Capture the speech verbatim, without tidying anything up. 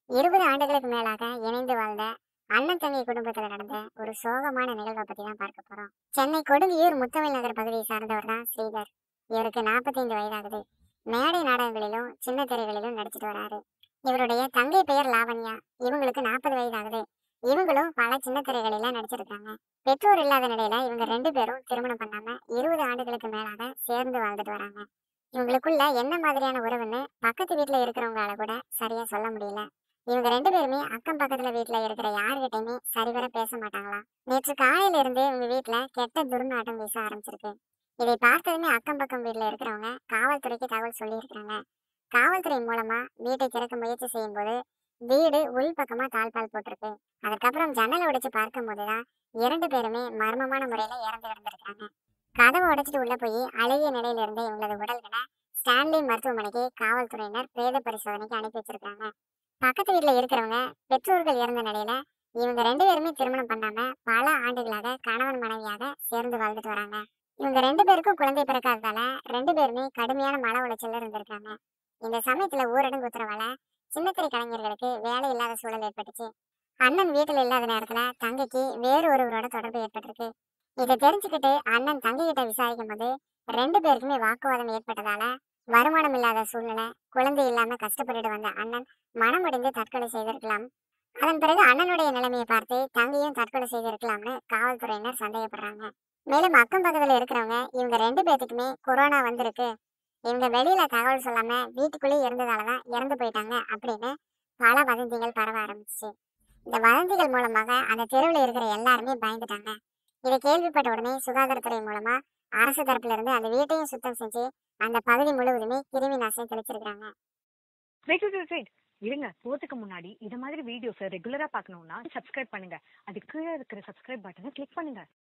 இருபது ஆண்டுகளுக்கு மேலாக இணைந்து வாழ்ந்த அண்ணன் தங்கை குடும்பத்துல நடந்த ஒரு சோகமான நிகழ்வை பத்தி தான் பார்க்க போறோம். சென்னை கொடுங்கியூர் முத்தமிழ் நகர் பகுதியை சார்ந்தவர் தான் ஸ்ரீதர். இவருக்கு நாற்பத்தி ஐந்து வயதாகுது. மேடை நாடகங்களிலும் சின்ன திரைகளிலும் நடிச்சிட்டு வராரு. இவருடைய தங்கை பெயர் லாவண்யா. இவங்களுக்கு நாற்பது வயதாகுது. இவங்களும் பல சின்ன திரைகளில நடிச்சிருக்காங்க. பெற்றோர் இல்லாத நிலையில இவங்க ரெண்டு பேரும் திருமணம் பண்ணாம இருபது ஆண்டுகளுக்கு மேலாக சேர்ந்து வாழ்ந்துட்டு வராங்க. இவங்களுக்குள்ள என்ன மாதிரியான உறவுன்னு பக்கத்து வீட்டுல இருக்கிறவங்களால கூட சரியா சொல்ல முடியல. இவங்க ரெண்டு பேருமே அக்கம் பக்கத்துல வீட்டுல இருக்கிற யாருகிட்டயுமே சரிவர பேச மாட்டாங்களாம். நேற்று காலையில இருந்து இவங்க வீட்டுல கெட்ட துர்நாற்றம் வீச ஆரம்பிச்சிருக்கு. இதை பார்த்ததுமே அக்கம் பக்கம் வீட்டுல இருக்கிறவங்க காவல்துறைக்கு தகவல் சொல்லியிருக்காங்க. காவல்துறை மூலமா வீட்டை திறக்க முயற்சி செய்யும் போது வீடு உள் பக்கமா தாழ்பால் போட்டிருக்கு. அதுக்கப்புறம் ஜன்னலை உடைச்சு பார்க்கும் போதுதான் இரண்டு பேருமே மர்மமான முறையில இறந்து கிடந்திருக்காங்க. கதவை உடைச்சிட்டு உள்ள போய் அழகிய நிலையில இருந்த இவங்களது உடல்களை ஸ்டான்லி மருத்துவமனைக்கு காவல்துறையினர் பிரேத பரிசோதனைக்கு அனுப்பி வச்சிருக்காங்க. பக்கத்து வீட்டுல இருக்கிறவங்க பெற்றோர்கள் இறந்த நிலையில இவங்க ரெண்டு பேருமே திருமணம் பண்ணாம பல ஆண்டுகளாக கணவன் மனைவியாக சேர்ந்து வாழ்ந்துட்டு வராங்க. இவங்க ரெண்டு பேருக்கும் குழந்தை பிறக்காததால ரெண்டு பேருமே கடுமையான மன உளைச்சல்ல இருந்திருக்காங்க. இந்த சமயத்துல ஊரடங்கு உத்தரவால சின்னத்திரை கலைஞர்களுக்கு வேலை இல்லாத சூழல் ஏற்பட்டுச்சு. அண்ணன் வீட்டுல இல்லாத நேரத்துல தங்கைக்கு வேறு ஒருவரோட தொடர்பு ஏற்பட்டிருக்கு. இதை தெரிஞ்சுக்கிட்டு அண்ணன் தங்கை கிட்ட விசாரிக்கும் போது ரெண்டு பேருக்குமே வாக்குவாதம் ஏற்பட்டதால வருமானம் இல்லாத சூழ்நிலை, குழந்தை இல்லாம கஷ்டப்பட்டுட்டு வந்த அண்ணன் மனமுடைந்து தற்கொலை செய்திருக்கலாம். அதன் பிறகு அண்ணனுடைய நிலைமையை பார்த்து தங்கையும் தற்கொலை செய்திருக்கலாம்னு காவல்துறையினர் சந்தேகப்படுறாங்க. மேலும் அக்கம் பக்கத்துல இருக்கிறவங்க இவங்க ரெண்டு பேத்துக்குமே கொரோனா வந்திருக்கு, இவங்க வெளியில தகவல் சொல்லாம வீட்டுக்குள்ளே இருந்ததாலதான் இறந்து போயிட்டாங்க அப்படின்னு பல வதந்திகள் பரவ ஆரம்பிச்சு. இந்த வதந்திகள் மூலமாக அந்த தெருவில் இருக்கிற எல்லாருமே பயந்துட்டாங்க. இதை கேள்விப்பட்ட உடனே சுகாதாரத்துறை மூலமா அரசு தரப்புல இருந்து அந்த வீட்டையும் சுத்தம் செஞ்சு அந்த பகுதி முழுவதுமே கிருமி நாசினி தெளிச்சிருக்காங்க. வெயிட் வெயிட் வெயிட் இருங்க. போறதுக்கு முன்னாடி இது மாதிரி வீடியோஸை ரெகுலரா பார்க்கணும்னா சப்ஸ்கிரைப் பண்ணுங்க. அது கீழே இருக்கிற சப்ஸ்கிரைப் பட்டனை கிளிக் பண்ணுங்க.